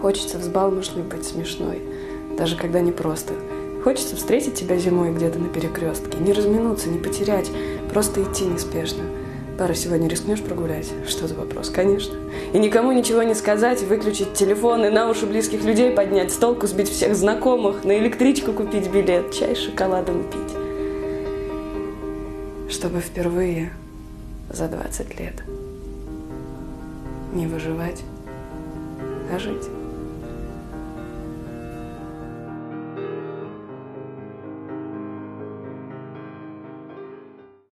Хочется взбалмошной быть смешной, даже когда не просто. Хочется встретить тебя зимой где-то на перекрестке, не разминуться, не потерять, просто идти неспешно. Пара, сегодня рискнешь прогулять? Что за вопрос? Конечно. И никому ничего не сказать, выключить телефон и на уши близких людей поднять, с толку сбить всех знакомых, на электричку купить билет, чай с шоколадом пить. Чтобы впервые за 20 лет не выживать, а жить.